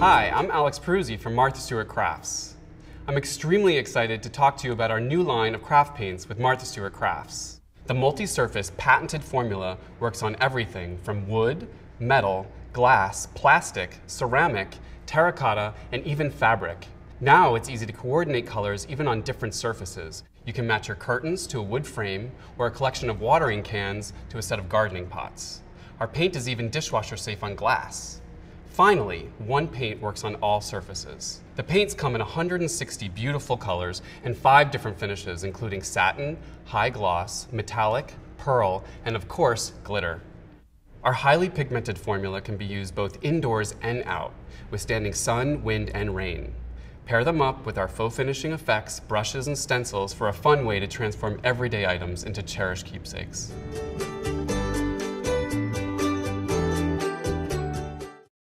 Hi, I'm Alex Peruzzi from Martha Stewart Crafts. I'm extremely excited to talk to you about our new line of craft paints with Martha Stewart Crafts. The multi-surface patented formula works on everything from wood, metal, glass, plastic, ceramic, terracotta, and even fabric. Now it's easy to coordinate colors even on different surfaces. You can match your curtains to a wood frame or a collection of watering cans to a set of gardening pots. Our paint is even dishwasher safe on glass. Finally, one paint works on all surfaces. The paints come in 160 beautiful colors and 5 different finishes, including satin, high gloss, metallic, pearl, and of course, glitter. Our highly pigmented formula can be used both indoors and out, withstanding sun, wind, and rain. Pair them up with our faux finishing effects, brushes, and stencils for a fun way to transform everyday items into cherished keepsakes.